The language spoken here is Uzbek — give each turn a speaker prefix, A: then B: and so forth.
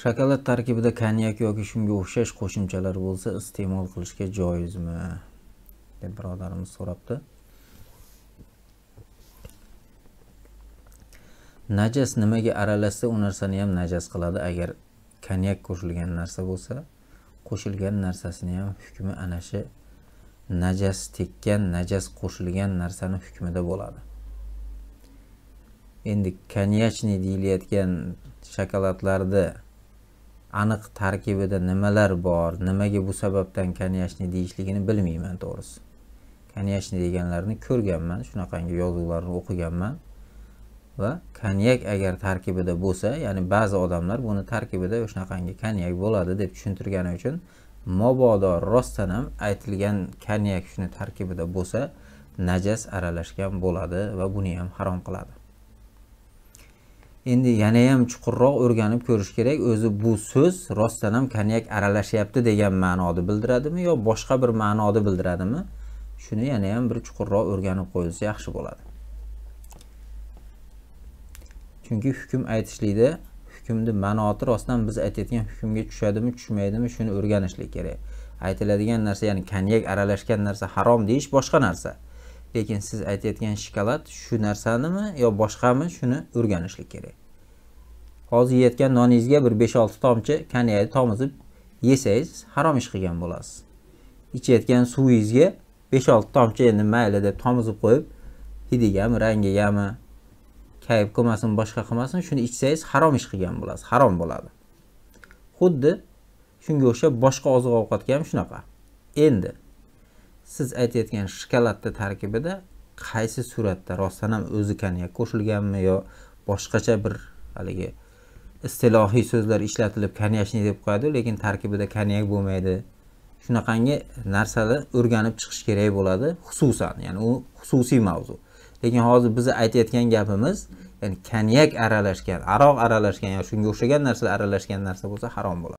A: Shokolad tarkibida konyak yoki shunga o'xshash qo'shimchalar bo'lsa, iste'mol qilishga joizmi deb birodarimiz so'rabdi. Najas nimaga aralashsa, u narsani ham najas qiladi. Agar konyak qo'shilgan narsa bo'lsa, qo'shilgan narsasini ham hukmi ana shu najas tekkan, najas qo'shilgan narsani hukmida bo'ladi. Endi konyachniy deyilayotgan shokoladlarda aniq tarkibida nimalar bor, nimaga bu sababdan konyachniy deyishligini bilmayman to'g'risi. Konyachniy deganlarni ko'rganman, shunaqangi yozuvlarni o'qiganman va konyak agar tarkibida bo'lsa, ya'ni ba'zi odamlar buni tarkibida shunaqangi konyak bo'ladi deb tushuntirgani uchun mabodo rostdan ham aytilgan konyak shuni tarkibida bo'lsa, najas aralashgan bo'ladi va buni ham harom qiladi. Endi yana ham chuqurroq o'rganib ko'rish kerak, o'zi bu so'z rostdan ham konyak aralashyapti degan ma'noni bildiradimi yo boshqa bir ma'noni bildiradimi? Shuni yana ham bir chuqurroq o'rganib qo'yilsa yaxshi bo'ladi. Chunki hukm aytishlikda hukmni ma'noti rostdan biz aytayotgan hukmga tushadimi, tushmaydimi, shuni o'rganishlik kerak. Aytiladigan narsa, ya'ni konyak aralashgan narsa harom deyish boshqa narsa. Lekin siz aytayotgan shokolad shu narsanimi yo boshqami, shuni o'rganishlik kerak. Hozir yeyotgan noningizga bir 5-6 tomchi konyakni tomizib yesangiz, harom ish qilgan bo'lasiz. Ichayotgan suvingizga 5-6 tomchi endi mayli deb tomizib qo'yib, hidigami, rangigami, kayf qilmasin, boshqa qilmasin, shuni ichsangiz harom ish qilgan bo'lasiz, harom bo'ladi. Xuddi shunga o'xshab boshqa oziq-ovqatga ham shunaqa. Endi siz aytayotgan shokoladda tarkibida qaysi suratda rostdan ham o'zi konyak qo'shilganmi yo boshqacha bir haligi istilohiy so'zlar ishlatilib konyachniy deb qo'yadi, lekin tarkibida konyak bo'lmaydi. Shunaqangi narsalar o'rganib chiqish kerak bo'ladi, xususan, ya'ni u xususiy mavzu. Lekin hozir biz aytayotgan gapimiz, ya'ni konyak aralashgan, aroq aralashgan yoki shunga o'xshagan narsalar aralashgan narsa bo'lsa harom bo'ladi.